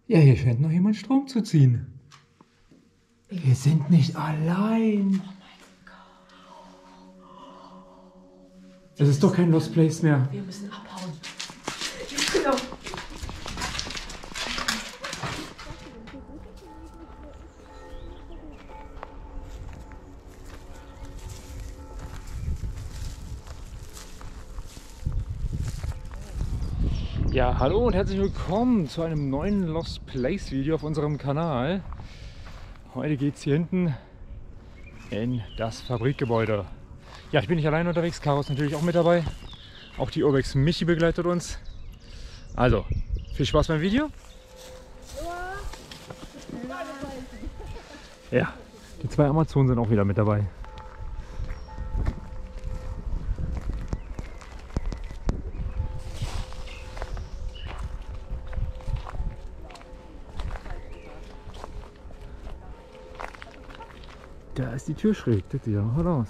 Ja, hier scheint noch jemand Strom zu ziehen. Wir sind nicht allein. Es ist doch kein Lost Place mehr. Wir müssen abhauen. Genau. Ja, hallo und herzlich willkommen zu einem neuen Lost Place Video auf unserem Kanal. Heute geht es hier hinten in das Fabrikgebäude. Ja, ich bin nicht allein unterwegs, Caro ist natürlich auch mit dabei. Auch die Urbex Michi begleitet uns. Also, viel Spaß beim Video. Ja, die zwei Amazonen sind auch wieder mit dabei. Da ist die Tür schräg, das sieht ja noch aus.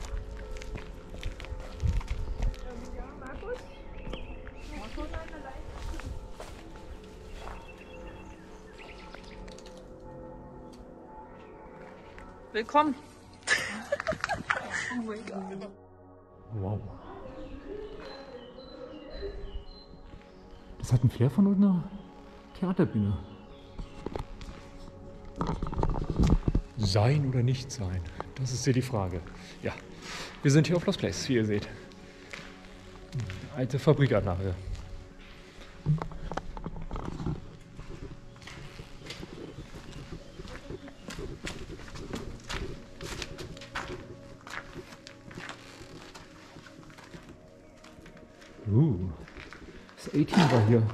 Willkommen. Oh mein Gott. Wow. Das hat ein Flair von einer Theaterbühne. Sein oder nicht sein? Das ist hier die Frage. Ja, wir sind hier auf Lost Place, wie ihr seht. Alte Fabrikanlage. Das A-Team war hier.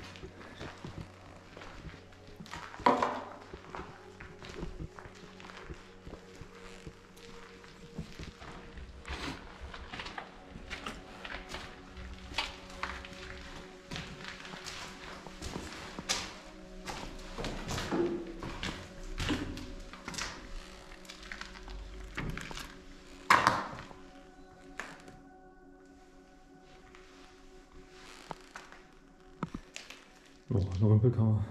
Oh, eine Rümpelkammer.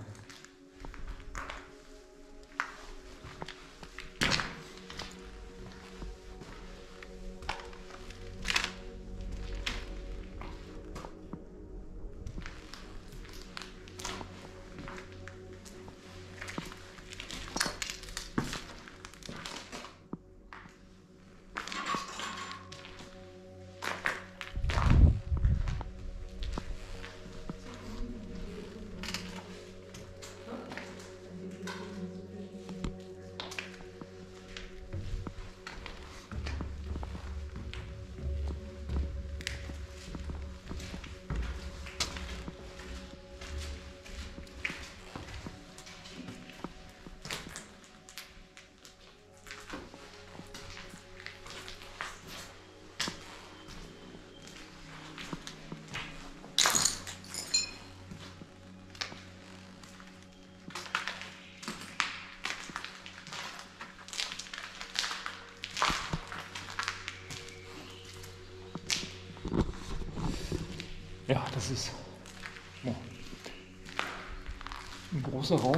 Ja, das ist ein großer Raum.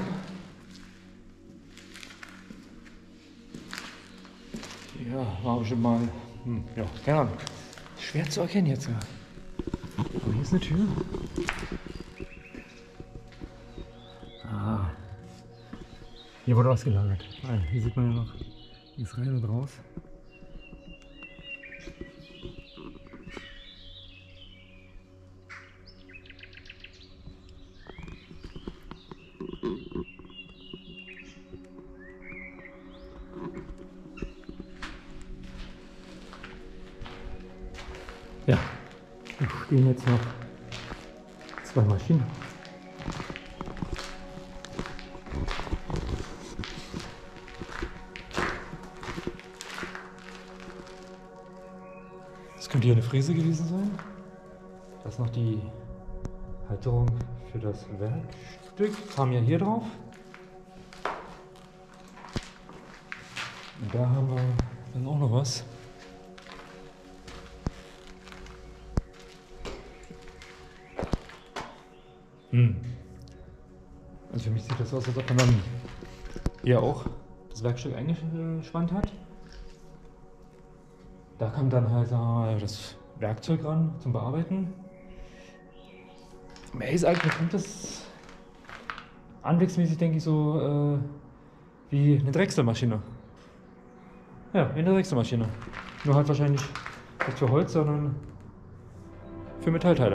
Ja, war bestimmt mal, ja, keine Ahnung. Schwer zu erkennen jetzt. Ja. Aber hier ist eine Tür. Ah, hier wurde was gelagert. Ah, hier sieht man ja noch, hier ist rein und raus. Ja, hier stehen jetzt noch zwei Maschinen. Das könnte hier eine Fräse gewesen sein. Das ist noch die Halterung für das Werkstück. Kam ja hier drauf. Und da haben wir dann auch noch was. Also für mich sieht das aus, als ob man dann hier auch das Werkstück eingespannt hat. Da kommt dann halt das Werkzeug ran zum Bearbeiten. Mir ist eigentlich das anblicksmäßig, denke ich, so wie eine Drechselmaschine. Ja, wie eine Drechselmaschine. Nur halt wahrscheinlich nicht für Holz, sondern für Metallteile.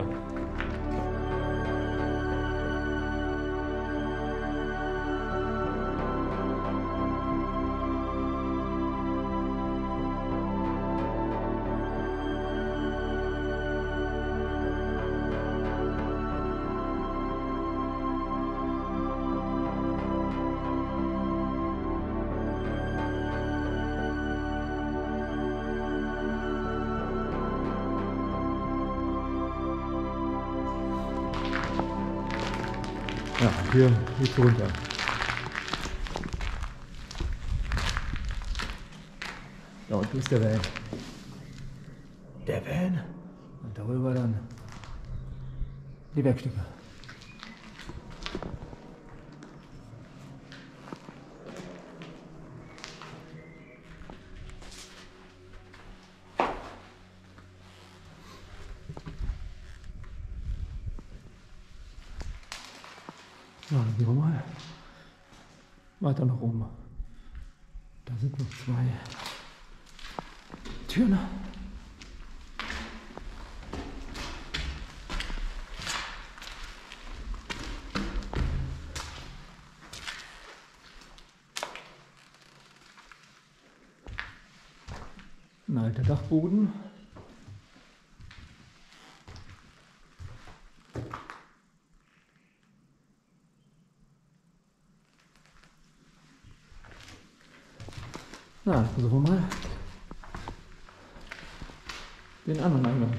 Ja, hier geht's runter. Da unten ist der Van. Der Van. Und darüber dann die Werkstücke. Ja, dann gehen wir mal weiter nach oben. Da sind noch 2 Türen. Ein alter Dachboden. Na, versuchen wir mal den anderen Eingang.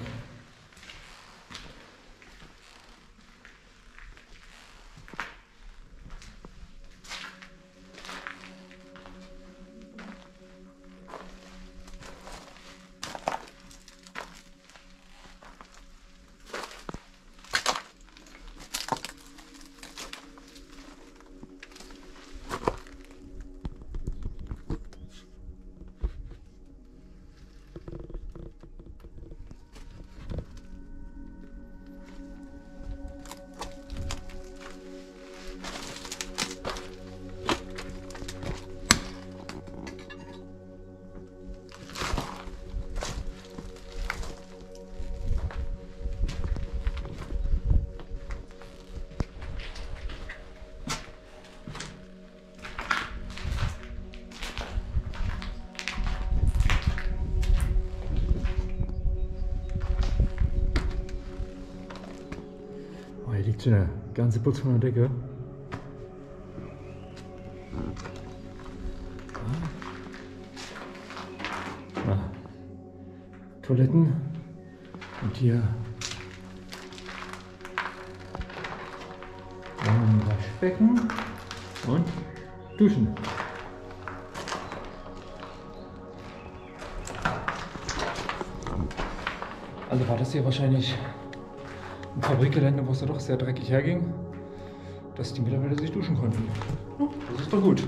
Hier liegt schon der ganze Putz von der Decke. Toiletten und hier ein Waschbecken und Duschen. Also war das hier wahrscheinlich ein Fabrikgelände, wo es da doch sehr dreckig herging, dass die Mitarbeiter sich duschen konnten. Ja, das ist doch gut.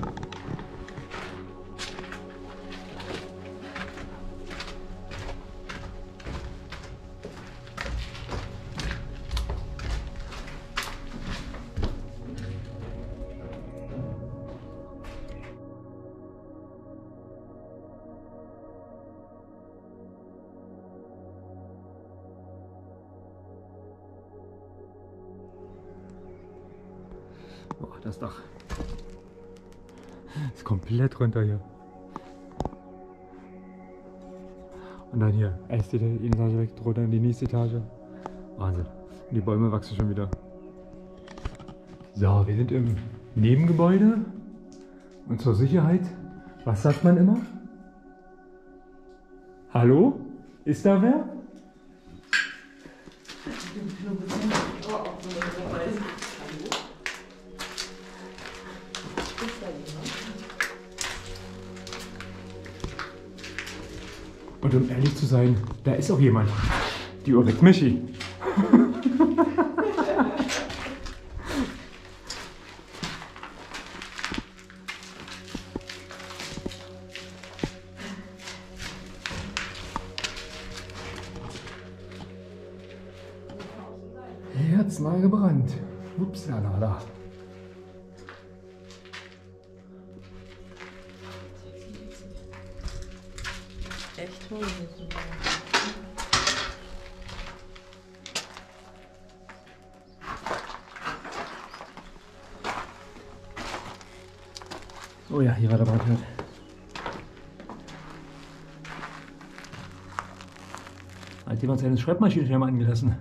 Boah, das Dach ist komplett runter hier. Und dann hier, erste Etage weg, runter in die nächste Etage. Wahnsinn. Und die Bäume wachsen schon wieder. So, wir sind im Nebengebäude. Und zur Sicherheit, was sagt man immer? Hallo? Ist da wer? Und um ehrlich zu sein, da ist auch jemand. Die Ulrich Michi. hat's mal gebrannt. Upsalala. Echt toll. Oh ja, hier war der Brandherd. Hat jemand seine Schreibmaschine schon mal angelassen?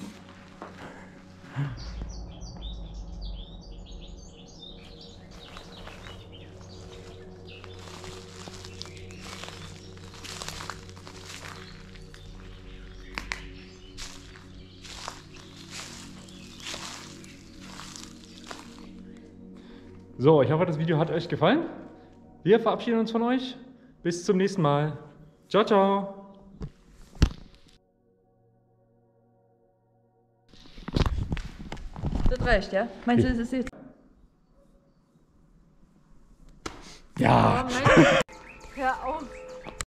So, ich hoffe, das Video hat euch gefallen. Wir verabschieden uns von euch. Bis zum nächsten Mal. Ciao, ciao. Das reicht, ja? Meinst du, das ist jetzt... Ja. Oh,